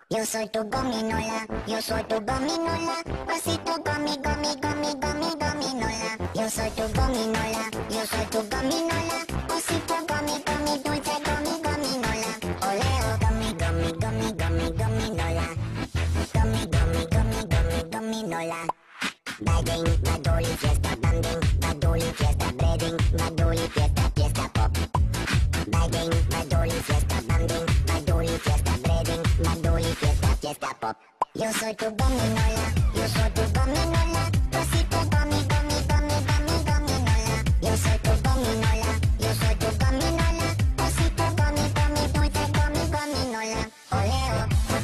Yo soy tu gominola, yo soy tu gominola, pasito gomi, gomi, gomi, gomi, gominola. Yo soy tu gominola, yo soy tu gominola, pasito gomi, gomi, dulce gomi, gominola. Oleo, gomi, gomi, gomi, gomi, gominola. Gomi, gomi, gomi, gomi, gominola. Bagging, badoli, fiesta, banding, badoli, fiesta, breading, badoli, fiesta, fiesta pop. Bagging, badoli, fiesta, banding, badoli, fiesta, breading, badoli, fiesta, fiesta pop. Yo soy tu gominola, yo soy tu gominola, pasito gomi, gomi, gomi, gomi, gominola. Yo soy tu gominola, yo soy tu gominola, pasito gomi, gomi, dulce gomi, gominola. Oleo,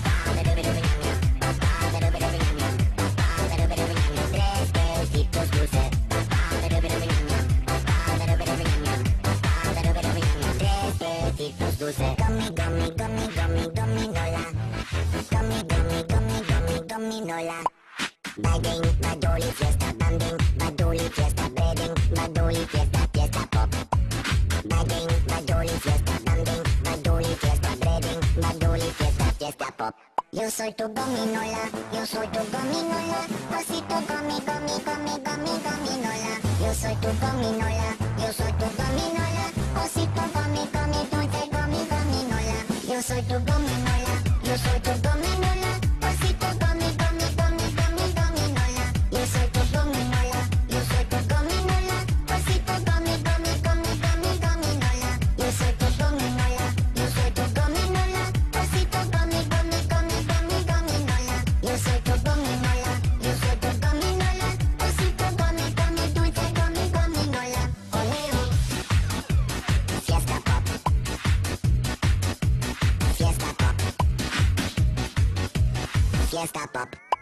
tres besitos dulces. Besitos dulces. Gummy, gummy, gummy, gummy, gominola. Gummy, gummy, gummy, gummy, gominola. Bagging, badoli, fiesta, banding, badoli, fiesta, breading, badoli, fiesta, fiesta pop. Bagging, badoli, fiesta, banding, badoli, fiesta, breading, badoli, fiesta, fiesta pop. Yo soy tu gominola, yo soy tu gominola, pasito gomi, gomi, gomi, gomi, gominola. Yo soy tu gominola, yo soy tu gominola, pasito gomi, gomi, dulce gomi, gominola. Yo soy tu gominola, yo soy tu gominola, pasito gomi, gomi, gomi, gomi, gominola. Yo soy tu gominola, yo soy tu gominola, pasito gomi, gomi, gomi, gomi, gominola. Yo soy tu gominola, yo soy tu gominola, pasito gomi, gomi, gomi, gomi, gominola. Yo soy tu gominola, yo soy tu gominola, pasito gomi, gomi, dulce gomi, gominola. Oleo, fiesta pop, fiesta pop, fiesta pop.